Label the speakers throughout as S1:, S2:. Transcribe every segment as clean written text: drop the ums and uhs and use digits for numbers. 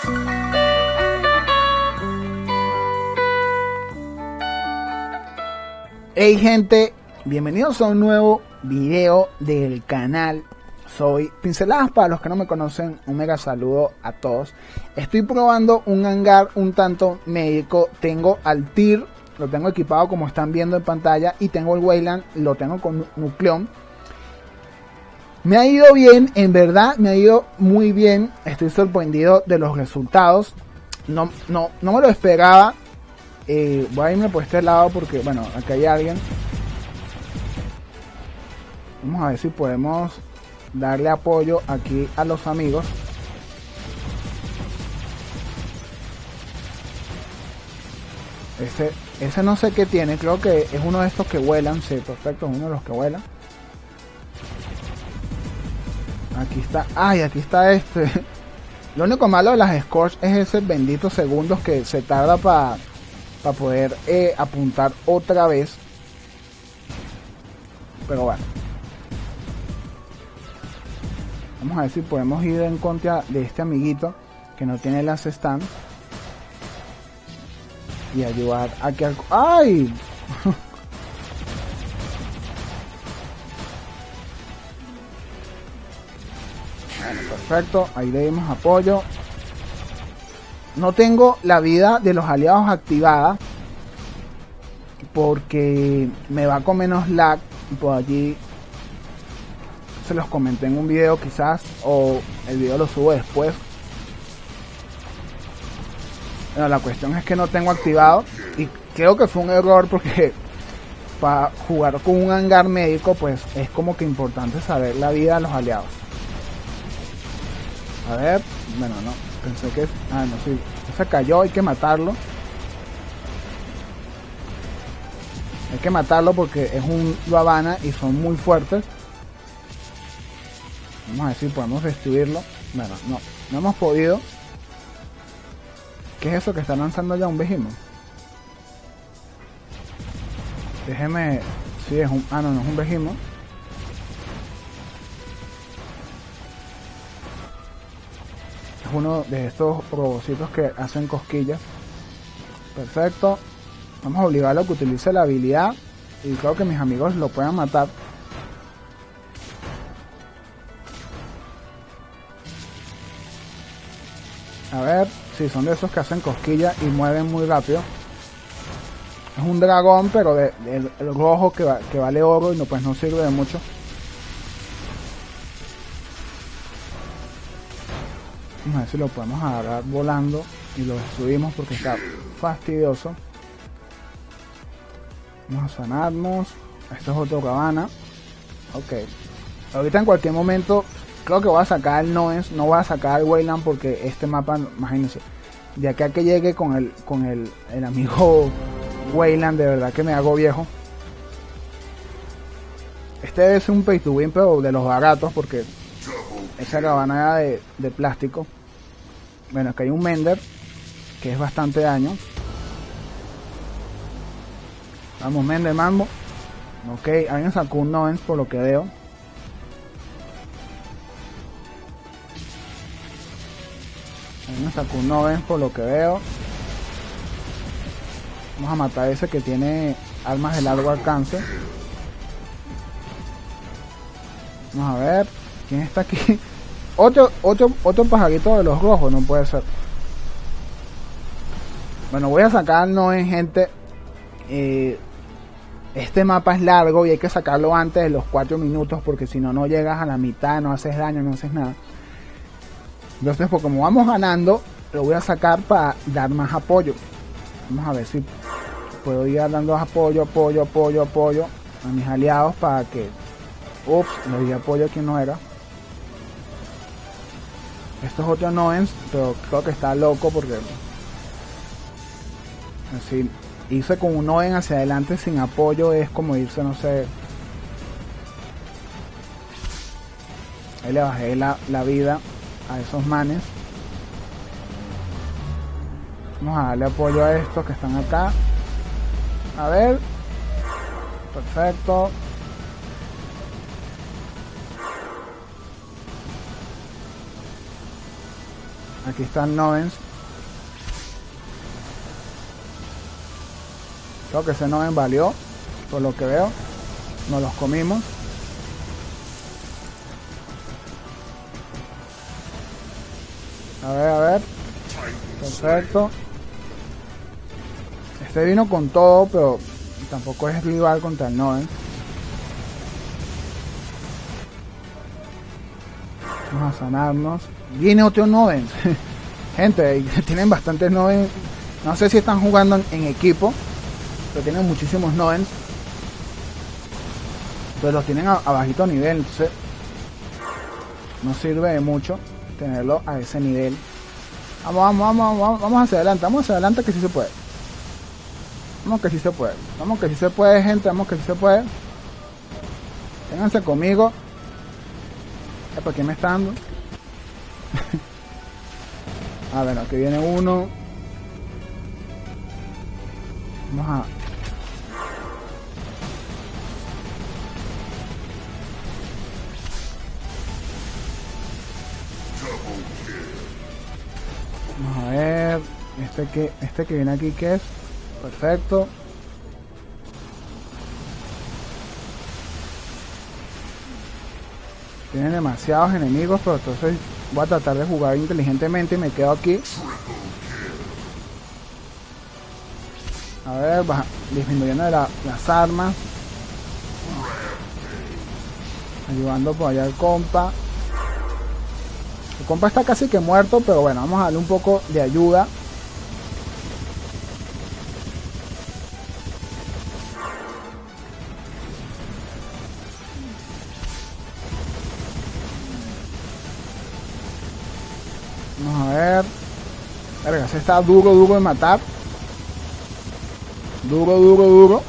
S1: Hey gente, bienvenidos a un nuevo video del canal. Soy Pinceladas, para los que no me conocen, un mega saludo a todos. Estoy probando un hangar un tanto médico. Tengo al Tyr, lo tengo equipado como están viendo en pantalla, y tengo el Weyland, lo tengo con Nucleon. Me ha ido bien, en verdad me ha ido muy bien. Estoy sorprendido de los resultados. No me lo esperaba. Voy a irme por este lado porque, bueno, acá hay alguien. Vamos a ver si podemos darle apoyo aquí a los amigos. Ese no sé qué tiene, creo que es uno de estos que vuelan. Sí, perfecto, es uno de los que vuelan. Aquí está, ay, aquí está este. Lo único malo de las Scorch es ese bendito segundos que se tarda para poder apuntar otra vez. Pero bueno, vamos a ver si podemos ir en contra de este amiguito que no tiene las stand y ayudar a que... ¡Ay! Bueno, perfecto, ahí le dimos apoyo. No tengo la vida de los aliados activada porque me va con menos lag. Por allí se los comenté en un video quizás, o el video lo subo después. Bueno, la cuestión es que no tengo activado y creo que fue un error porque para jugar con un hangar médico pues es como que importante saber la vida de los aliados. A ver, bueno, no, pensé que... Ah, no, sí, se cayó, hay que matarlo. Hay que matarlo porque es un Luavana y son muy fuertes. Vamos a ver si podemos destruirlo. Bueno, no hemos podido. ¿Qué es eso que está lanzando ya un Behemoth? Déjeme... Sí, es un... Ah, no es un Behemoth. Es uno de estos robocitos que hacen cosquillas. Perfecto. Vamos a obligarlo a que utilice la habilidad. Y creo que mis amigos lo puedan matar. A ver, sí, son de esos que hacen cosquillas y mueven muy rápido. Es un dragón, pero el rojo que vale oro y no, pues no sirve de mucho. Vamos a ver si lo podemos agarrar volando y lo destruimos porque está fastidioso. Vamos a sanarnos. Esto es otro cabana. Ok. Ahorita en cualquier momento creo que voy a sacar el Noens. No voy a sacar el Weyland porque este mapa, imagínense, de aquí a que llegue con el amigo Weyland, de verdad que me hago viejo. Este es un pay to win, pero de los baratos, porque esa cabana era de plástico. Bueno, acá hay un Mender que es bastante daño. Vamos, Mender, mambo. Ok, alguien sacó un Noens por lo que veo. Alguien sacó un Noens por lo que veo. Vamos a matar a ese que tiene armas de largo alcance. Vamos a ver. ¿Quién está aquí? Otro pajarito de los rojos, no puede ser. Bueno, voy a sacar Noen, gente. Este mapa es largo y hay que sacarlo antes de los 4 minutos porque si no, no llegas a la mitad, no haces daño, no haces nada. Entonces, pues como vamos ganando, lo voy a sacar para dar más apoyo. Vamos a ver si puedo ir dando apoyo a mis aliados para que... Ups, le di apoyo a quien no era. Esto es otro Noens, pero creo que está loco porque... Así, irse con un Noen hacia adelante sin apoyo es como irse, no sé... Ahí le bajé la vida a esos manes. Vamos a darle apoyo a estos que están acá. A ver. Perfecto. Aquí están Novens. Creo que ese Noven valió, por lo que veo. Nos los comimos. A ver. Perfecto. Este vino con todo, pero tampoco es rival contra el Noven. Vamos a sanarnos. Viene otro Noven. Gente, tienen bastantes Noven. No sé si están jugando en equipo, pero tienen muchísimos Novens. Pero los tienen a bajito nivel. Entonces no sirve de mucho tenerlo a ese nivel. Vamos hacia adelante. Vamos hacia adelante, que sí se puede. Vamos que sí se puede. Vamos que sí se puede, gente. Vamos que sí se puede. Ténganse conmigo. ¿Por qué me está dando? A ver, aquí viene uno. Vamos a ver. Este que viene aquí, ¿qué es? Perfecto. Tienen demasiados enemigos, pero entonces voy a tratar de jugar inteligentemente y me quedo aquí. A ver, disminuyendo de las armas. Ayudando por allá al compa. El compa está casi que muerto, pero bueno, vamos a darle un poco de ayuda. Vamos a ver. Verga, se está duro de matar. Duro.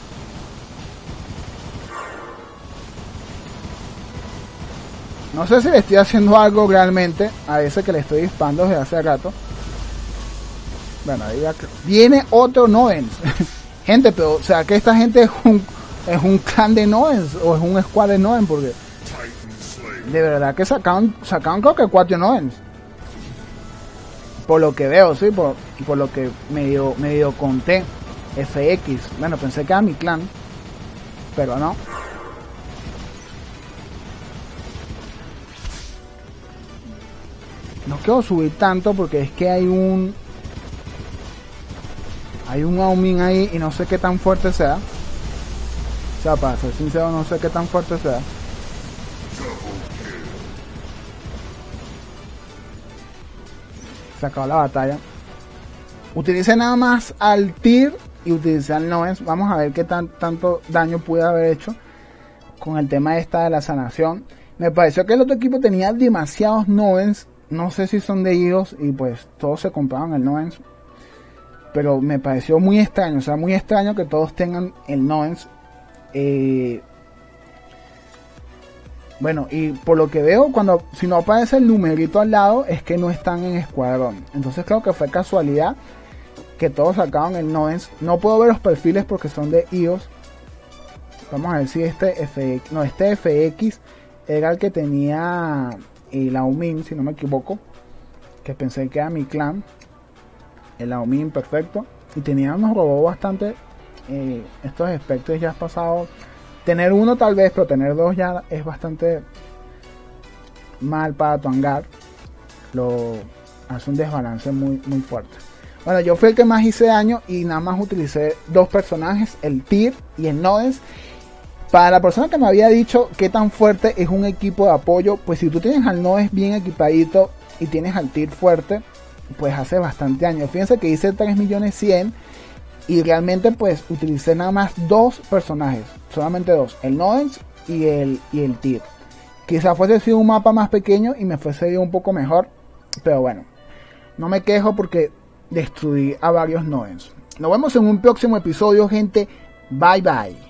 S1: No sé si le estoy haciendo algo realmente a ese que le estoy disparando desde hace rato. Bueno, ahí ya viene otro Novens. Gente, pero o sea que esta gente es un clan de Novens o es un squad de Novens, porque de verdad que sacaron creo que 4 Novens. Por lo que veo, sí, por lo que medio conté. FX, bueno, pensé que era mi clan, pero no. No quiero subir tanto porque es que hay un Aumin ahí y no sé qué tan fuerte sea. O sea, para ser sincero, no sé qué tan fuerte sea. Se acabó la batalla. Utilicé nada más al Tyr y utilicé al Novens. Vamos a ver qué tanto daño pude haber hecho con el tema esta de la sanación. Me pareció que el otro equipo tenía demasiados Novens. No sé si son de ellos y pues todos se compraban el Novens. Pero me pareció muy extraño. O sea, muy extraño que todos tengan el Novens. Bueno, y por lo que veo, si no aparece el numerito al lado, es que no están en escuadrón. Entonces creo que fue casualidad que todos sacaron el Novens. No puedo ver los perfiles porque son de iOS. Vamos a ver si este FX era el que tenía el Aumin, si no me equivoco. Que pensé que era mi clan. El Aumin, perfecto. Y tenía unos robots bastante. Estos espectros ya has pasado. Tener uno tal vez, pero tener dos ya es bastante mal para tu hangar. Lo hace un desbalance muy fuerte. Bueno, yo fui el que más hice daño y nada más utilicé 2 personajes, el Tyr y el Novens. Para la persona que me había dicho qué tan fuerte es un equipo de apoyo, pues si tú tienes al Novens bien equipadito y tienes al Tyr fuerte, pues hace bastante daño. Fíjense que hice 3.100.000 y realmente pues utilicé nada más 2 personajes, solamente 2, el Novens y el Tyr. Quizá fuese sido un mapa más pequeño y me fuese ido un poco mejor, pero bueno, no me quejo porque destruí a varios Novens. Nos vemos en un próximo episodio, gente. Bye bye.